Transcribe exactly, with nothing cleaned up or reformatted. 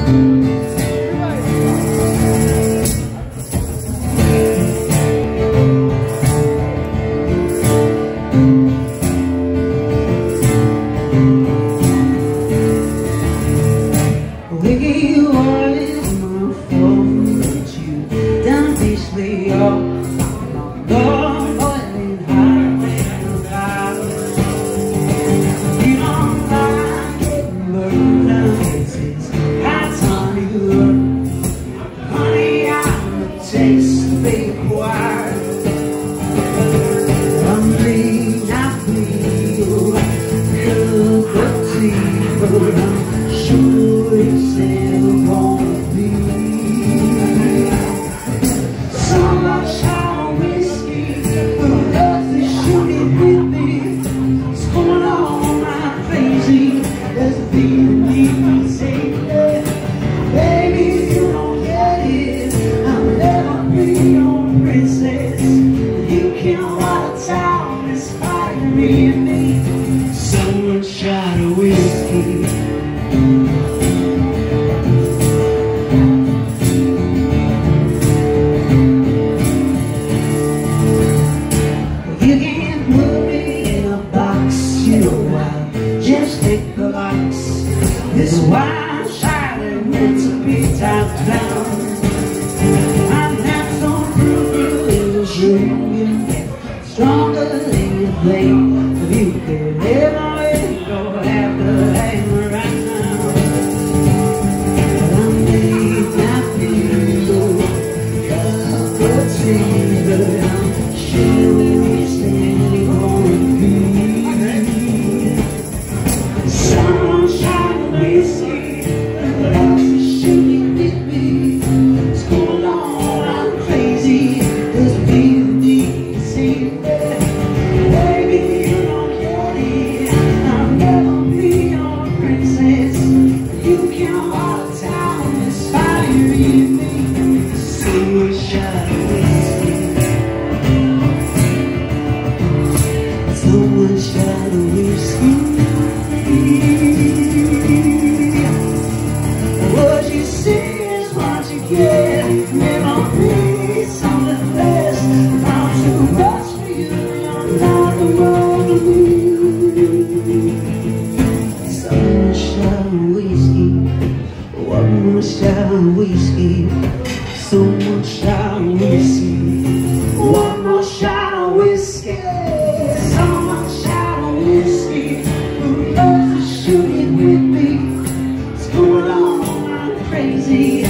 This wine shining meant to be tapped down. I'm not so brutal in the dream, stronger than you think. If you could ever let go after hanging right now, I may not be your cup of tea, but I'm sure you're standing on me. Sunshine whiskey, the house is shooting with me. It's going on, I'm crazy. There's a feeling deep to see that. Baby, you don't get it. I'll never be your princess. You can't walk down this fire in me. Sunshine whiskey, sunshine whiskey. What you see is what you get. Memories of the best. Not too much for you, you're not the one to me. Sunshine whiskey, one more shot of whiskey. So much shot of whiskey, one more shot of whiskey. So much shot of whiskey. Who loves to shoot it with me? It's going on, I'm crazy.